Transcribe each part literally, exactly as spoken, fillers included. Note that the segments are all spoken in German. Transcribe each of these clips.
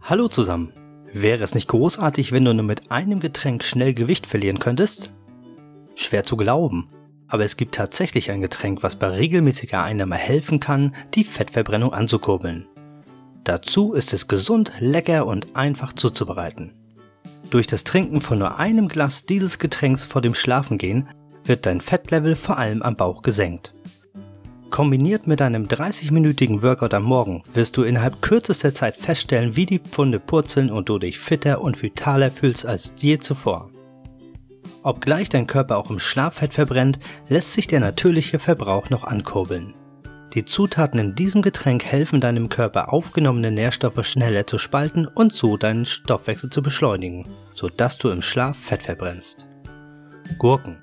Hallo zusammen! Wäre es nicht großartig, wenn du nur mit einem Getränk schnell Gewicht verlieren könntest? Schwer zu glauben, aber es gibt tatsächlich ein Getränk, was bei regelmäßiger Einnahme helfen kann, die Fettverbrennung anzukurbeln. Dazu ist es gesund, lecker und einfach zuzubereiten. Durch das Trinken von nur einem Glas dieses Getränks vor dem Schlafengehen wird dein Fettlevel vor allem am Bauch gesenkt. Kombiniert mit einem dreißig-minütigen Workout am Morgen wirst du innerhalb kürzester Zeit feststellen, wie die Pfunde purzeln und du dich fitter und vitaler fühlst als je zuvor. Obgleich dein Körper auch im Schlaf Fett verbrennt, lässt sich der natürliche Verbrauch noch ankurbeln. Die Zutaten in diesem Getränk helfen deinem Körper, aufgenommene Nährstoffe schneller zu spalten und so deinen Stoffwechsel zu beschleunigen, sodass du im Schlaf Fett verbrennst. Gurken.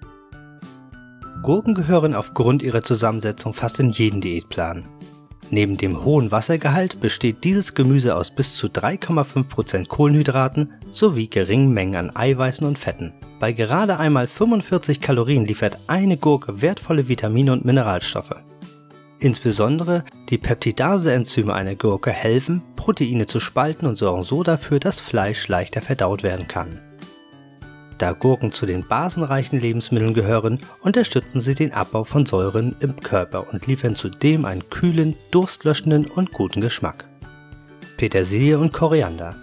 Gurken gehören aufgrund ihrer Zusammensetzung fast in jeden Diätplan. Neben dem hohen Wassergehalt besteht dieses Gemüse aus bis zu drei Komma fünf Prozent Kohlenhydraten sowie geringen Mengen an Eiweißen und Fetten. Bei gerade einmal fünfundvierzig Kalorien liefert eine Gurke wertvolle Vitamine und Mineralstoffe. Insbesondere die Peptidase-Enzyme einer Gurke helfen, Proteine zu spalten und sorgen so dafür, dass Fleisch leichter verdaut werden kann. Da Gurken zu den basenreichen Lebensmitteln gehören, unterstützen sie den Abbau von Säuren im Körper und liefern zudem einen kühlen, durstlöschenden und guten Geschmack. Petersilie und Koriander.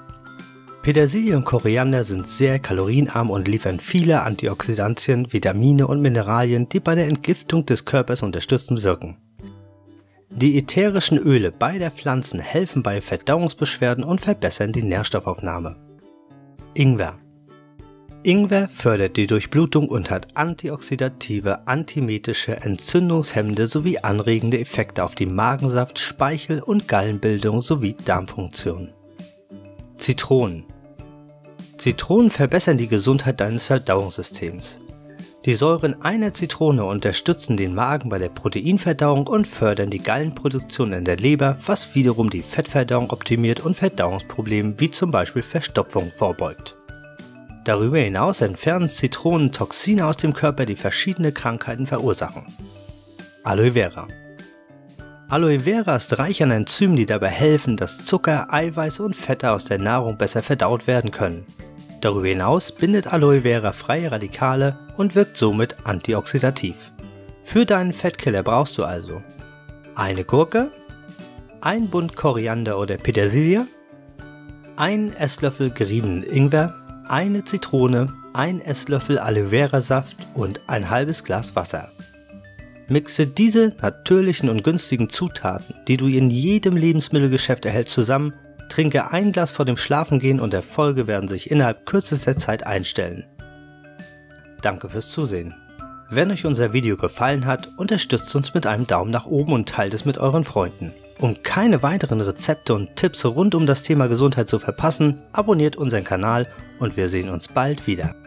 Petersilie und Koriander sind sehr kalorienarm und liefern viele Antioxidantien, Vitamine und Mineralien, die bei der Entgiftung des Körpers unterstützend wirken. Die ätherischen Öle beider Pflanzen helfen bei Verdauungsbeschwerden und verbessern die Nährstoffaufnahme. Ingwer. Ingwer fördert die Durchblutung und hat antioxidative, antimetische, entzündungshemmende sowie anregende Effekte auf die Magensaft-, Speichel- und Gallenbildung sowie Darmfunktion. Zitronen. Zitronen verbessern die Gesundheit deines Verdauungssystems. Die Säuren einer Zitrone unterstützen den Magen bei der Proteinverdauung und fördern die Gallenproduktion in der Leber, was wiederum die Fettverdauung optimiert und Verdauungsproblemen wie zum Beispiel Verstopfung vorbeugt. Darüber hinaus entfernen Zitronen Toxine aus dem Körper, die verschiedene Krankheiten verursachen. Aloe Vera. Aloe Vera ist reich an Enzymen, die dabei helfen, dass Zucker, Eiweiße und Fette aus der Nahrung besser verdaut werden können. Darüber hinaus bindet Aloe Vera freie Radikale und wirkt somit antioxidativ. Für deinen Fettkiller brauchst du also eine Gurke, ein Bund Koriander oder Petersilie, einen Esslöffel geriebenen Ingwer, eine Zitrone, ein Esslöffel Aloe Vera Saft und ein halbes Glas Wasser. Mixe diese natürlichen und günstigen Zutaten, die du in jedem Lebensmittelgeschäft erhältst, zusammen, trinke ein Glas vor dem Schlafengehen und Erfolge werden sich innerhalb kürzester Zeit einstellen. Danke fürs Zusehen. Wenn euch unser Video gefallen hat, unterstützt uns mit einem Daumen nach oben und teilt es mit euren Freunden. Um keine weiteren Rezepte und Tipps rund um das Thema Gesundheit zu verpassen, abonniert unseren Kanal und wir sehen uns bald wieder.